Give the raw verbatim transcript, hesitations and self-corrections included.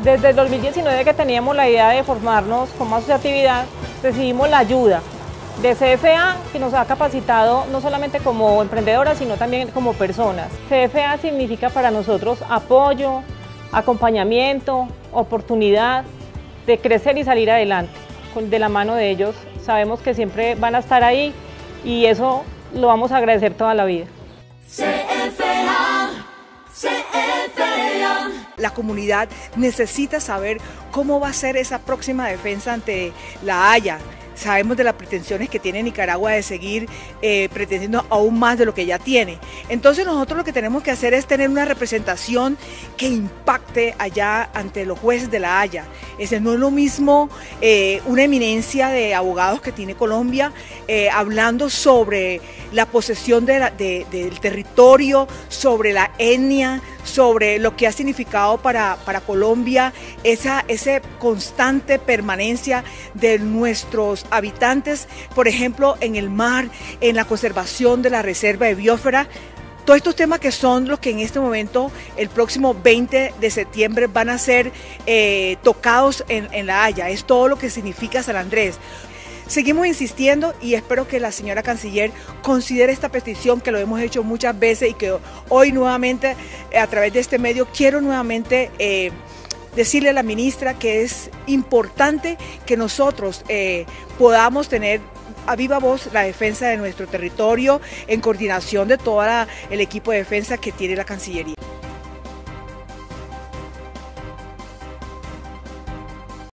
Desde el dos mil diecinueve que teníamos la idea de formarnos como asociatividad, recibimos la ayuda de C F A, que nos ha capacitado no solamente como emprendedoras, sino también como personas. C F A significa para nosotros apoyo, acompañamiento, oportunidad de crecer y salir adelante. De la mano de ellos sabemos que siempre van a estar ahí y eso lo vamos a agradecer toda la vida. C F A, C F A. La comunidad necesita saber cómo va a ser esa próxima defensa ante La Haya. Sabemos de las pretensiones que tiene Nicaragua de seguir eh, pretendiendo aún más de lo que ya tiene. Entonces nosotros lo que tenemos que hacer es tener una representación que impacte allá ante los jueces de La Haya. Ese no es lo mismo eh, una eminencia de abogados que tiene Colombia eh, hablando sobre la posesión de la, de, del territorio, sobre la etnia, sobre lo que ha significado para, para Colombia, esa, esa constante permanencia de nuestros habitantes, por ejemplo, en el mar, en la conservación de la reserva de biosfera. Todos estos temas que son los que en este momento, el próximo veinte de septiembre, van a ser eh, tocados en, en La Haya. Es todo lo que significa San Andrés. Seguimos insistiendo y espero que la señora canciller considere esta petición, que lo hemos hecho muchas veces y que hoy nuevamente a través de este medio quiero nuevamente eh, decirle a la ministra que es importante que nosotros eh, podamos tener a viva voz la defensa de nuestro territorio en coordinación de todo el equipo de defensa que tiene la Cancillería.